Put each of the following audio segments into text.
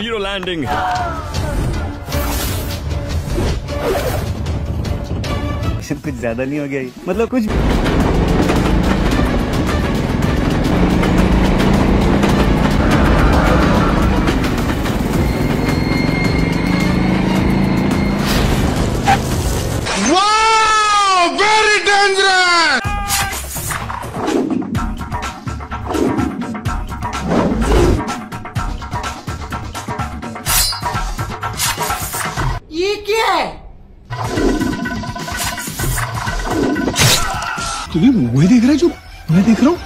Hero landing. कुछ ज्यादा नहीं हो गया? मतलब कुछ वेरी डेंजरस। ये क्या है? तुम्हें वही देख रहा है जो मैं देख रहा हूँ?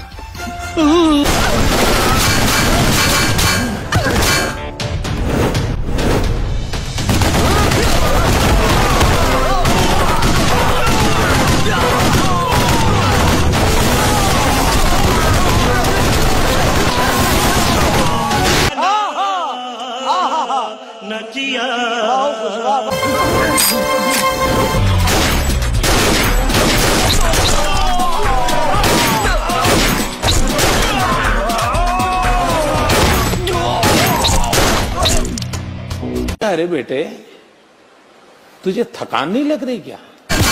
अरे बेटे, तुझे थकान नहीं लग रही क्या?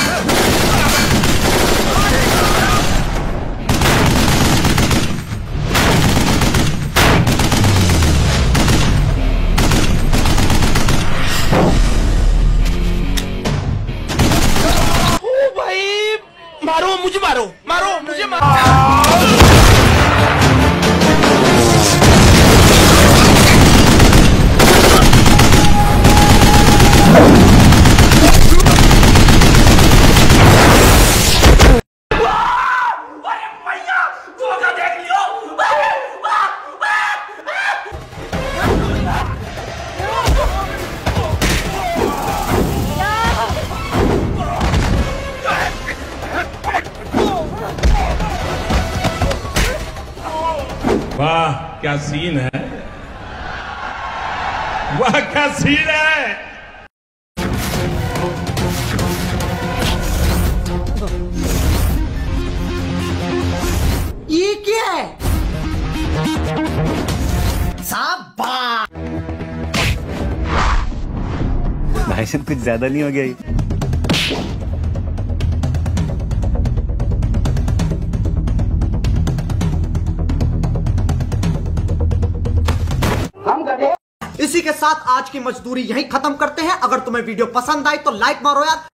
ओ भाई, मारो मुझे, मारो मुझे, मारो। वाह क्या सीन है, वाह क्या सीन है। ये क्या है? शाबाश। भाई साहब कुछ ज्यादा नहीं हो गया? इसी के साथ आज की मजदूरी यहीं खत्म करते हैं। अगर तुम्हें वीडियो पसंद आई तो लाइक मारो यार।